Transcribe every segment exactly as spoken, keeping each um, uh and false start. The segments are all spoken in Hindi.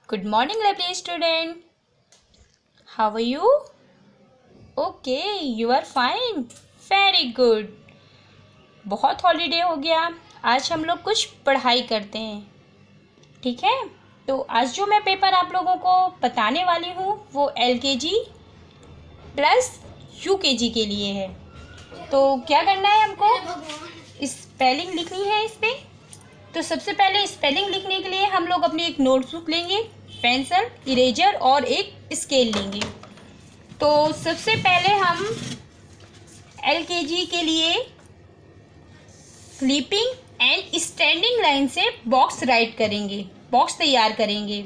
Good morning, lovely student. How are you? Okay, you are fine. Very good. बहुत हॉलीडे हो गया, आज हम लोग कुछ पढ़ाई करते हैं, ठीक है। तो आज जो मैं पेपर आप लोगों को बताने वाली हूँ वो एलकेजी प्लस यूकेजी के लिए है। तो क्या करना है, हमको स्पेलिंग लिखनी है इस पर। तो सबसे पहले स्पेलिंग लिखने के लिए हम लोग अपनी एक नोटबुक लेंगे, पेंसिल, इरेजर और एक स्केल लेंगे। तो सबसे पहले हम एलकेजी के लिए स्लीपिंग एंड स्टैंडिंग लाइन से बॉक्स राइट करेंगे, बॉक्स तैयार करेंगे।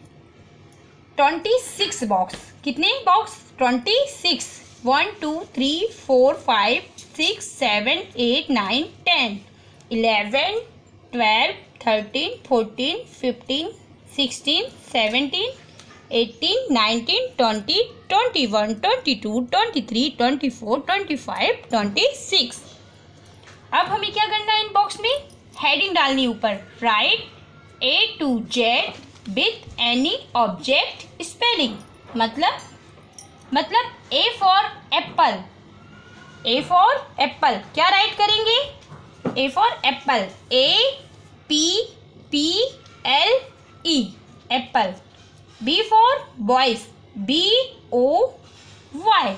ट्वेंटी सिक्स बॉक्स, कितने box? Twenty six. One two three four five six seven eight nine ten eleven twelve thirteen fourteen fifteen sixteen seventeen eighteen nineteen twenty twenty one twenty two twenty three twenty four twenty five twenty six. अब हमें क्या करना है, इन बॉक्स में हेडिंग डालनी ऊपर, write A to Z with any object spelling. मतलब मतलब A for apple, A for apple क्या राइट करेंगे? A for apple, A P P L E apple. B for boys, B O Y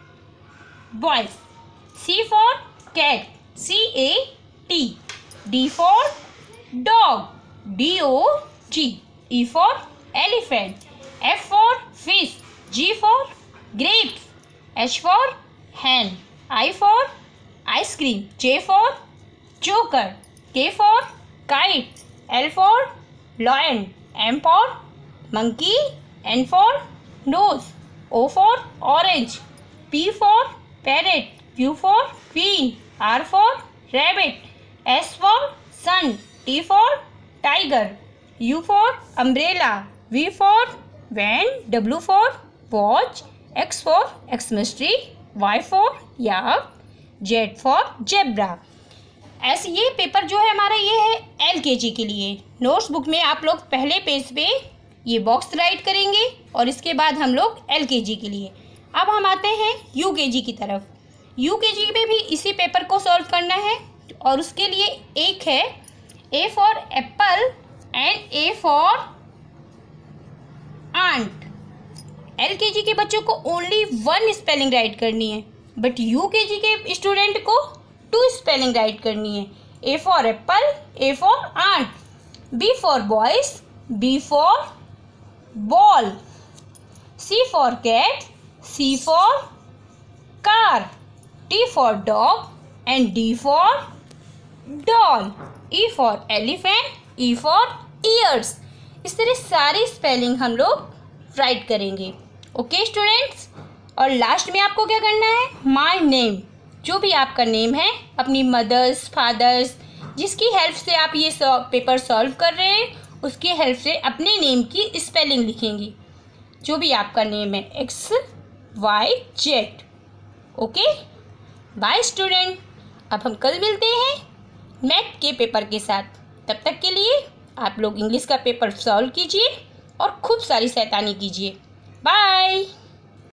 boys. C for cat, C A T. D for dog, D O G. E for elephant, F for fish, G for grapes, H for hen, I for ice cream, J for joker, K for kite, L for lion, M for monkey, N for nose, O for orange, P for parrot, Q for queen, R for rabbit, S for sun, T for tiger, U for umbrella, V for van, W for watch, X for Xmas tree, Y for yak, Z for zebra. ऐसे ये पेपर जो है हमारा ये है एलकेजी के लिए। नोट्स बुक में आप लोग पहले पेज पे ये बॉक्स राइट करेंगे और इसके बाद हम लोग एलकेजी के लिए। अब हम आते हैं यूकेजी की तरफ। यूकेजी में भी इसी पेपर को सॉल्व करना है और उसके लिए एक है A for apple and A for ant. LKG के बच्चों को ओनली वन स्पेलिंग राइट करनी है, बट यूकेजी के स्टूडेंट को टू स्पेलिंग राइट करनी है। A for apple, A for ant. B for boys, B for ball. C for cat, C for car. T for dog and D for doll. E for elephant, E for ears. इस तरह सारी स्पेलिंग हम लोग राइट करेंगे। ओके स्टूडेंट्स, और लास्ट में आपको क्या करना है, माय नेम, जो भी आपका नेम है, अपनी मदर्स, फादर्स, जिसकी हेल्प से आप ये पेपर सॉल्व कर रहे हैं उसकी हेल्प से अपने नेम की स्पेलिंग लिखेंगे, जो भी आपका नेम है, X Y Z. Okay, bye student. अब हम कल मिलते हैं मैथ के पेपर के साथ। तब तक के लिए आप लोग इंग्लिश का पेपर सॉल्व कीजिए और खूब सारी शैतानी कीजिए। बाय।